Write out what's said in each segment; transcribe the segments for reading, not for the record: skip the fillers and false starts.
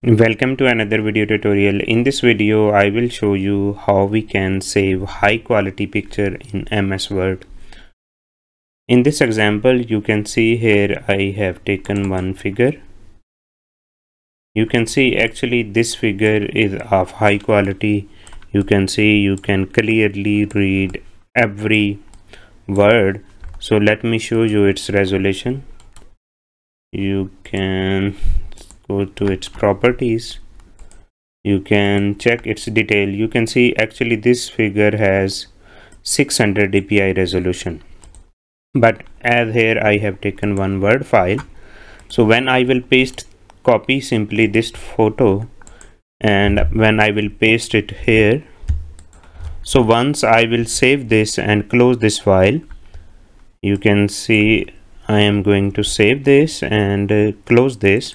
Welcome to another video tutorial. In this video, I will show you how we can save high quality picture in MS Word. In this example, you can see here I have taken one figure. You can see actually this figure is of high quality. You can see you can clearly read every word. So let me show you its resolution. You can go to its properties. You can check its detail. You can see actually this figure has 600 dpi resolution, but as here I have taken one Word file, so when I will copy simply this photo, and when I will paste it here, so once I will save this and close this file, you can see I am going to save this and close this.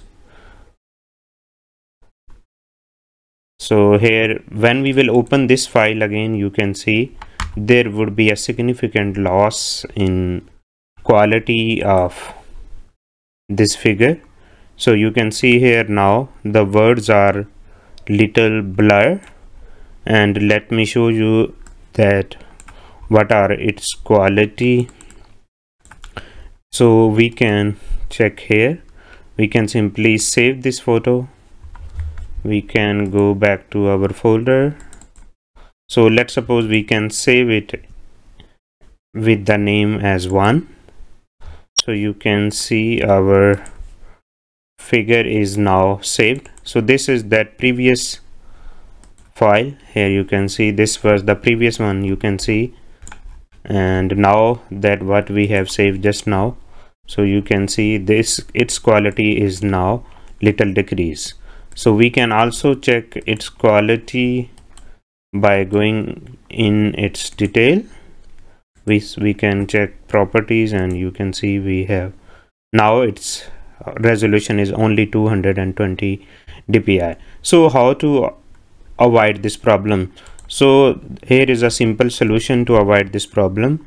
So here when we will open this file again, you can see there would be a significant loss in quality of this figure. So you can see here now the words are little blur, and let me show you that what are its quality. So we can check here. We can simply save this photo. We can go back to our folder. So let's suppose we can save it with the name as 1. So you can see our figure is now saved. So this is that previous file. Here you can see this was the previous one, you can see, and now that what we have saved just now, so you can see this its quality is now little decrease. So we can also check its quality by going in its detail. We can check properties, and you can see we have now its resolution is only 220 dpi. So how to avoid this problem? So here is a simple solution to avoid this problem.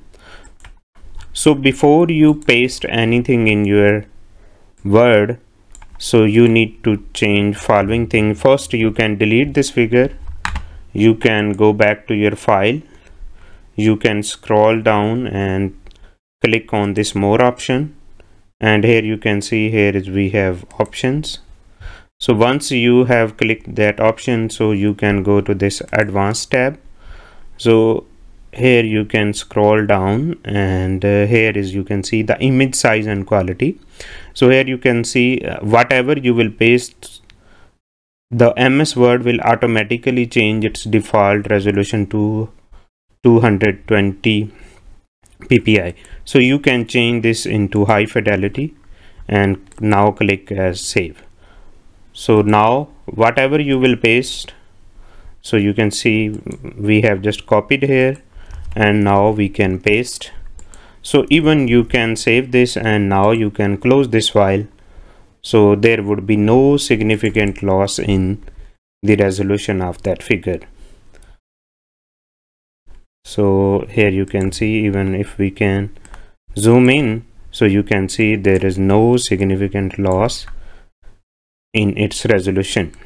So before you paste anything in your Word, so you need to change following thing. First, you can delete this figure. You can go back to your file. You can scroll down and click on this more option, and here you can see here is we have options. So once you have clicked that option, so you can go to this advanced tab. So here you can scroll down, and here is you can see the image size and quality. So here you can see whatever you will paste, the MS Word will automatically change its default resolution to 220 ppi. So you can change this into high fidelity, and now click as save. So now whatever you will paste, so you can see we have just copied here, and now we can paste. So even you can save this, and now you can close this file. So there would be no significant loss in the resolution of that figure. So here you can see, even if we can zoom in, so you can see there is no significant loss in its resolution.